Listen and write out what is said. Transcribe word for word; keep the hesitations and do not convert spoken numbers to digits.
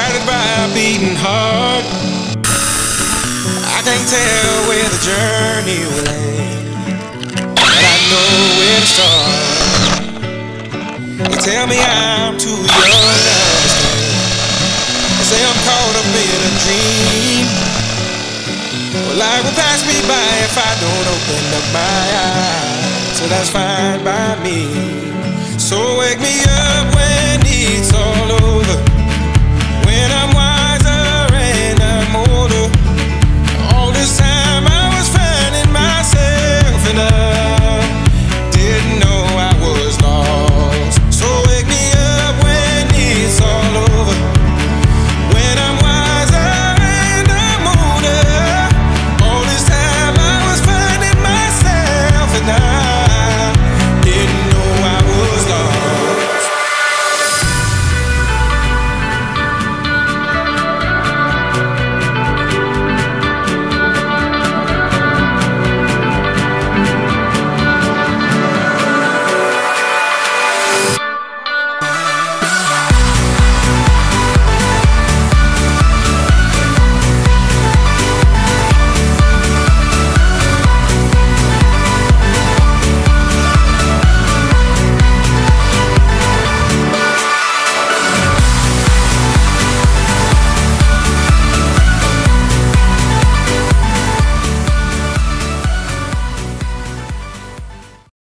guided by a beating heart. I can't tell where the journey will end, but I know where to start. They tell me I'm too young to understand. They say I'm caught up in a dream. Well, life will pass me by if I don't open up my eyes, so that's fine by me. So wake me up when it's all over, when I'm